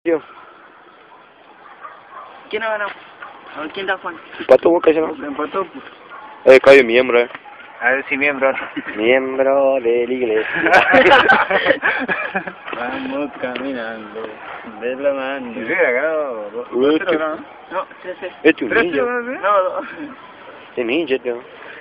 Yo. ¿Quién ha ganado? A ver, ¿quién da Juan? Empató Boca, ¿no? Empató. Cambio miembro, A ver si miembro. Miembro de la iglesia. Vamos caminando de la mano. Sí, ha ganado 2-0, ¿no? No, 3-0. Este es un 3-0, ninja. ¿no? No, Es ninja, tío.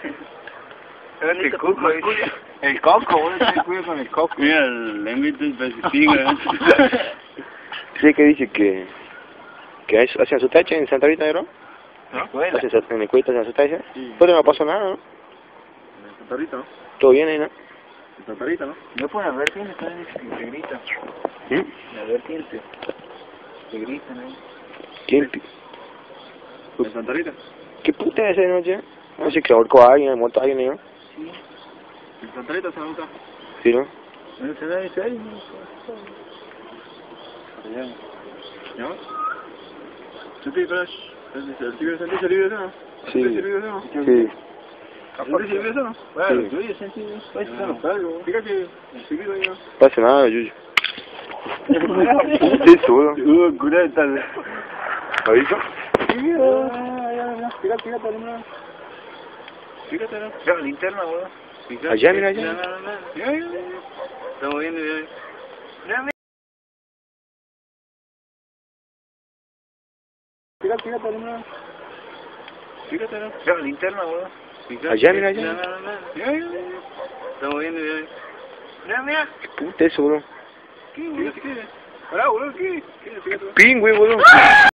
El coco, el coco, boludo, cuida con el coco. Mira, el lengüito es pacífico. Sí, que dice que hacían su tacha en Santa Rita, ¿no? ¿No? En el cuento hacían su tacha. Sí. Pero no pasó nada, ¿no? En Santa Rita, ¿no? Todo bien ahí, ¿no? En Santa Rita, ¿no? No pueden advertirse, también se grita. ¿Mm? Advertirse. Se gritan ahí. ¿Quién? En Santa Rita. ¿Qué puta es esa noche? No sé, que se ahorcó a alguien, muerto a alguien, ¿no? Sí. En Santa Rita se nota. Sí, ¿no? No se da ese ahí. ¿No? ¿Tú te crees? ¿El tigre sentí se libre, no? Sí. ¿Se libre, no? Sí. ¿Sentí se libre, no? Bueno, Sí. yo ya sentí, pues, no, algo. Fíjate, seguido ahí, ¿no? Pasa nada, Yuyo. Sí, seguro. Curada tal. ¿Aviso? Fíjate, no. Fíjate, ¿no? Ya, linterna, boludo. Allá, mira, allá. Ya. Estamos viendo, ya. Fíjate, no. Fíjate, ¿no? Ya, linterna, boludo. Allá, mira, allá. Ya. Estamos viendo, ya. Mira. ¿Qué puta es eso, bro? ¿Qué? Pará, boludo, ¿qué? Fíjate. Pingüe, bro.